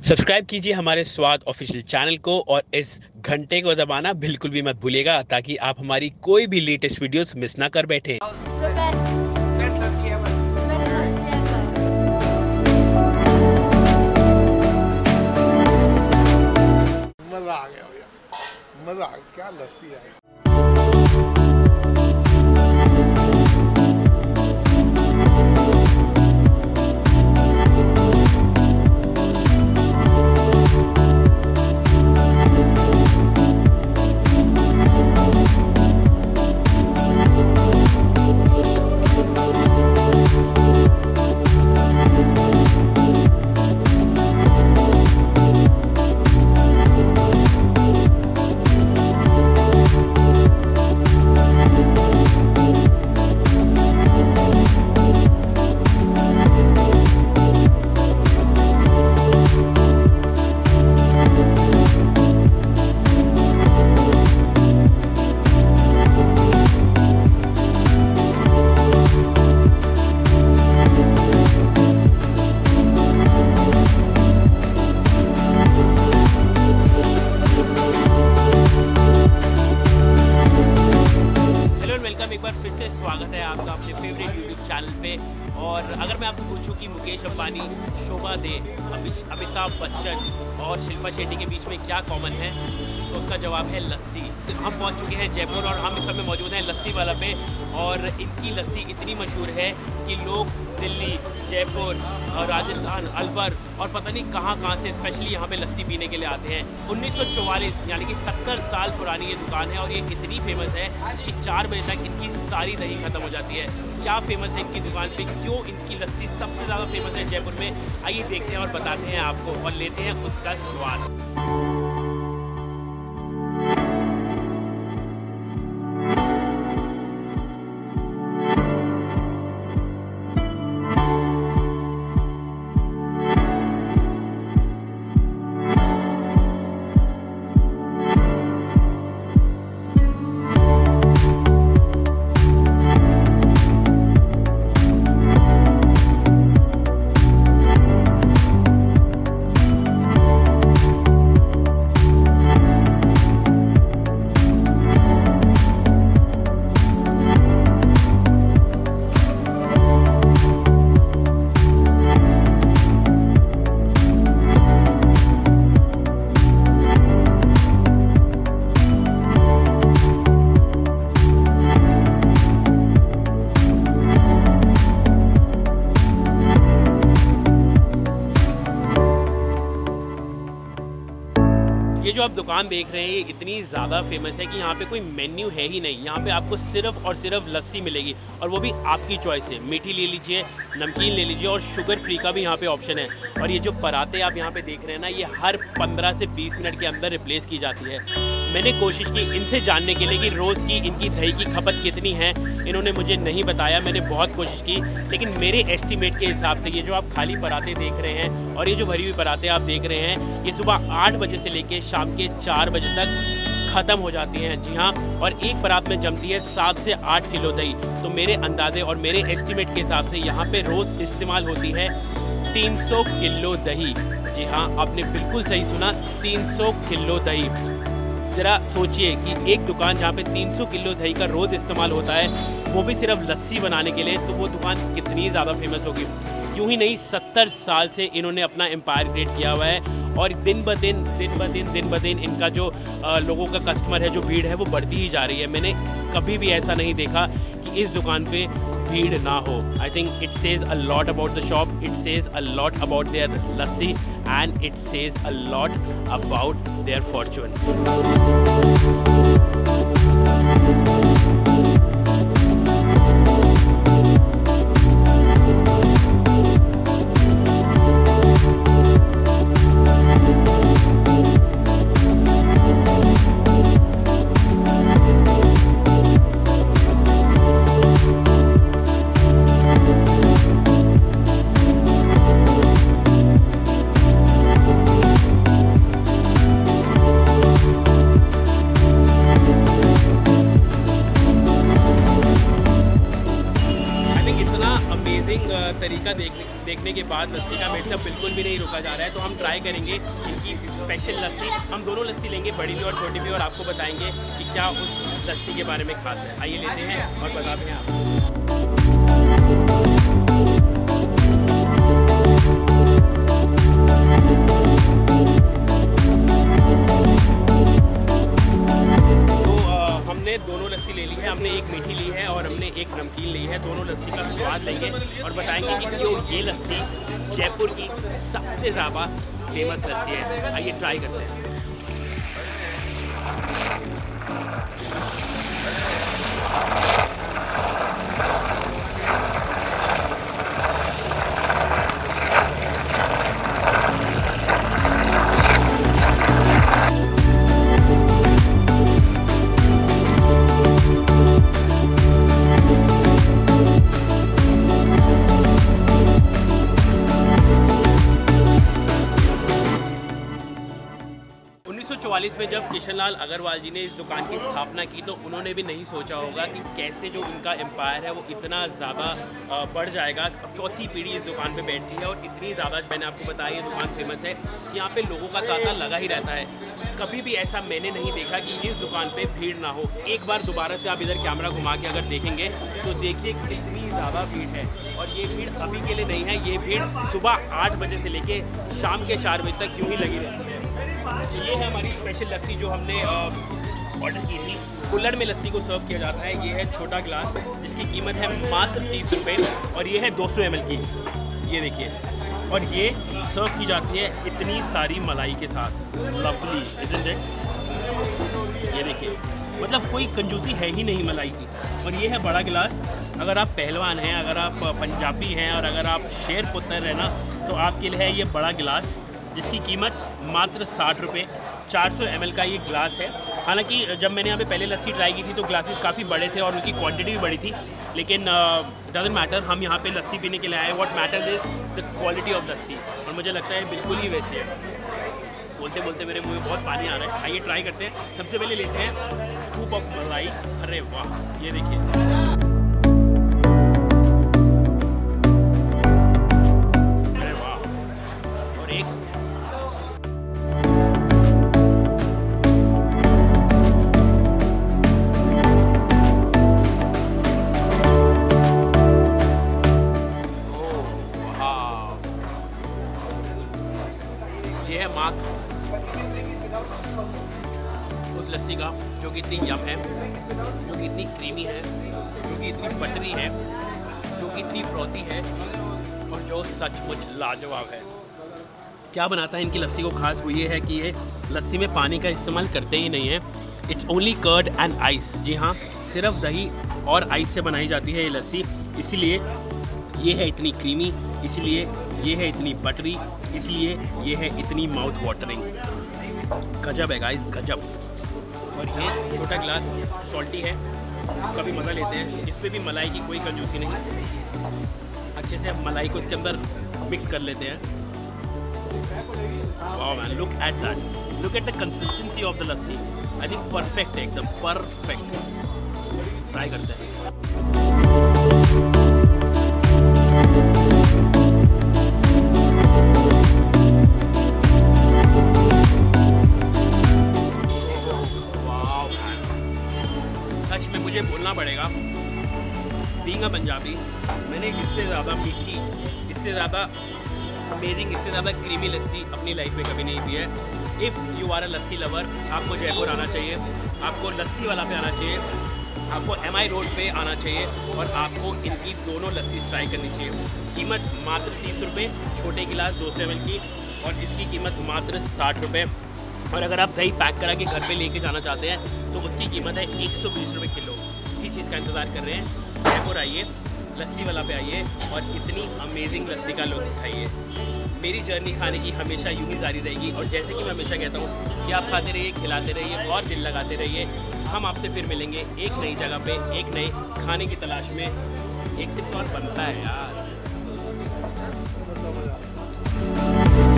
Subscribe कीजिए हमारे स्वाद ऑफिशियल चैनल को और इस घंटे को दबाना बिल्कुल भी मत भूलिएगा ताकि आप हमारी कोई भी लेटेस्ट वीडियोस मिस ना कर बैठे। मजा आ गया भैया, मजा आ गया, क्या लस्सी आई। एक बार फिर से स्वागत है आपका अपने फेवरेट यूट्यूब चैनल पे। और अगर मैं आपसे पूछूं कि मुकेश अंबानी, शोभा दी, अमिताभ बच्चन और शिल्पा शेट्टी के बीच में क्या कॉमन है, तो उसका जवाब है लस्सी। हम पहुंच चुके हैं जयपुर और हम इस समय मौजूद हैं लस्सीवाला पे। और इनकी लस्सी इतनी मशहूर है कि लोग दिल्ली, जयपुर और राजस्थान, अलवर और पता नहीं कहाँ से स्पेशली यहाँ पे लस्सी पीने के लिए आते हैं। 1944 यानी कि 70 साल पुरानी ये दुकान है और ये इतनी फेमस है कि 4 बजे तक इनकी सारी दही खत्म हो जाती है। क्या फेमस है इनकी दुकान पे, क्यों इनकी लस्सी सबसे ज़्यादा फेमस है जयपुर में, आइए देखते हैं और बताते हैं आपको और लेते हैं उसका स्वाद। ये जो आप दुकान देख रहे हैं ये इतनी ज़्यादा फेमस है कि यहाँ पे कोई मेन्यू है ही नहीं। यहाँ पे आपको सिर्फ और सिर्फ लस्सी मिलेगी और वो भी आपकी चॉइस से। मीठी ले लीजिए, नमकीन ले लीजिए और शुगर फ्री का भी यहाँ पे ऑप्शन है। और ये जो पराठे आप यहाँ पे देख रहे हैं ना, ये हर 15 से 20 मिनट के अंदर रिप्लेस की जाती है। मैंने कोशिश की इनसे जानने के लिए कि रोज़ की इनकी दही की खपत कितनी है, इन्होंने मुझे नहीं बताया। मैंने बहुत कोशिश की, लेकिन मेरे एस्टीमेट के हिसाब से ये जो आप खाली पराठे देख रहे हैं और ये जो भरी हुई पराठे आप देख रहे हैं, ये सुबह 8 बजे से लेके शाम के 4 बजे तक ख़त्म हो जाती हैं। जी हाँ, और एक परात में जमती है 7 से 8 किलो दही। तो मेरे अंदाजे और मेरे एस्टीमेट के हिसाब से यहाँ पे रोज़ इस्तेमाल होती है 300 किलो दही। जी हाँ, आपने बिल्कुल सही सुना, 300 किलो दही। ज़रा सोचिए कि एक दुकान जहाँ पे 300 किलो दही का रोज़ इस्तेमाल होता है, वो भी सिर्फ लस्सी बनाने के लिए, तो वो दुकान कितनी ज़्यादा फेमस होगी। यूँ ही नहीं, 70 साल से इन्होंने अपना एम्पायर क्रिएट किया हुआ है और दिन ब दिन इनका जो लोगों का कस्टमर है, जो भीड़ है, वो बढ़ती ही जा रही है। मैंने कभी भी ऐसा नहीं देखा कि इस दुकान पे भीड़ ना हो। I think it says a lot about the shop, it says a lot about their lassi and it says a lot about their fortune. स्वाद लस्सी का मेरे से बिल्कुल भी नहीं रुका जा रहा है। तो हम ट्राई करेंगे इनकी स्पेशल लस्सी। हम दोनों लस्सी लेंगे, बड़ी भी और छोटी भी, और आपको बताएंगे कि क्या उस लस्सी के बारे में खास है। आइए लेते हैं और बताते हैं आपको। हमने दोनों लस्सी ले ली है, हमने एक मीठी ली है और हमने एक नमकीन ली है। दोनों लस्सी का स्वाद लेंगे और बताएंगे कि क्यों ये लस्सी जयपुर की सबसे ज़्यादा फेमस लस्सी है। आइए ट्राई करते हैं। 1944 में जब किशनलाल अग्रवाल जी ने इस दुकान की स्थापना की तो उन्होंने भी नहीं सोचा होगा कि कैसे जो उनका एम्पायर है वो इतना ज़्यादा बढ़ जाएगा। अब चौथी पीढ़ी इस दुकान पे बैठती है और इतनी ज़्यादा, मैंने आपको बताया, ये दुकान फेमस है कि यहाँ पे लोगों का तांता लगा ही रहता है। कभी भी ऐसा मैंने नहीं देखा कि इस दुकान पे भीड़ ना हो। एक बार दोबारा से आप इधर कैमरा घुमा के अगर देखेंगे तो देखिए कितनी ज़्यादा भीड़ है। और ये भीड़ अभी के लिए नहीं है, ये भीड़ सुबह 8 बजे से लेके शाम के 4 बजे तक यूँ ही लगी रहती है। तो ये है हमारी स्पेशल लस्सी जो हमने ऑर्डर की थी। कुल्हड़ में लस्सी को सर्व किया जाता है। ये है छोटा गिलास जिसकी कीमत है मात्र 30 रुपये और ये है 200 ml की। ये देखिए, और ये सर्व की जाती है इतनी सारी मलाई के साथ। Lovely, isn't it? ये देखिए, मतलब कोई कंजूसी है ही नहीं मलाई की। और ये है बड़ा गिलास। अगर आप पहलवान हैं, अगर आप पंजाबी हैं और अगर आप शेर पुत्र हैं ना, तो आपके लिए है ये बड़ा गिलास जिसकी कीमत मात्र 60 रुपये। 400 ml का ये गिलास है। हालांकि जब मैंने यहाँ पे पहले लस्सी ट्राई की थी तो ग्लासेस काफ़ी बड़े थे और उनकी क्वांटिटी भी बड़ी थी, लेकिन डजंट मैटर, हम यहाँ पे लस्सी पीने के लिए आए। What matters is the quality of lassi, और मुझे लगता है बिल्कुल ही वैसे है। बोलते बोलते मेरे मुँह में बहुत पानी आ रहा है। आइए ट्राई करते हैं। सबसे पहले लेते हैं स्कूप ऑफ मलाई। अरे वाह, ये देखिए, ये है मार्क उस लस्सी का जो कि इतनी यम है, जो कि इतनी क्रीमी है, जो कि इतनी बटरी है, जो कि इतनी फ्रॉथी है और जो सचमुच लाजवाब है। क्या बनाता है इनकी लस्सी को खास, वो ये है कि ये लस्सी में पानी का इस्तेमाल करते ही नहीं है। It's only curd and ice. जी हाँ, सिर्फ दही और आइस से बनाई जाती है ये लस्सी, इसीलिए ये है इतनी क्रीमी, इसलिए ये है इतनी बटरी, इसलिए ये है इतनी माउथ वाटरिंग। गजब है गाइस, गजब। और ये छोटा गिलास सॉल्टी है, इसका भी मज़ा लेते हैं। इस पर भी मलाई की कोई कंजूसी नहीं। अच्छे से हम मलाई को इसके अंदर मिक्स कर लेते हैं। वाह man, look at that, look at the consistency of the lassi. I think perfect है, एकदम परफेक्ट। ट्राई करते हैं। मुझे बोलना पड़ेगा, बीइंग अ पंजाबी, मैंने इससे ज़्यादा मीठी, इससे ज़्यादा अमेजिंग, इससे ज़्यादा क्रीमी लस्सी अपनी लाइफ में कभी नहीं पी है। If you are a lassi lover, आपको जयपुर आना चाहिए, आपको लस्सीवाला पे आना चाहिए, आपको MI रोड पे आना चाहिए और आपको इनकी दोनों लस्सी ट्राई करनी चाहिए। कीमत मात्र 30 रुपये, छोटे गिलास 200 ml की, और इसकी कीमत मात्र 60 रुपये। और अगर आप दही पैक करा के घर पे लेके जाना चाहते हैं तो उसकी कीमत है 120 रुपये किलो। किस चीज़ का इंतज़ार कर रहे हैं? जयपुर आइए, लस्सीवाला पे आइए और इतनी अमेजिंग लस्सी का लुत्फ़ उठाइए। मेरी जर्नी खाने की हमेशा यूँ ही जारी रहेगी, और जैसे कि मैं हमेशा कहता हूँ कि आप खाते रहिए, खिलाते रहिए और दिल लगाते रहिए। हम आपसे फिर मिलेंगे एक नई जगह पे, एक नए खाने की तलाश में। एक सिप और बनता है यार।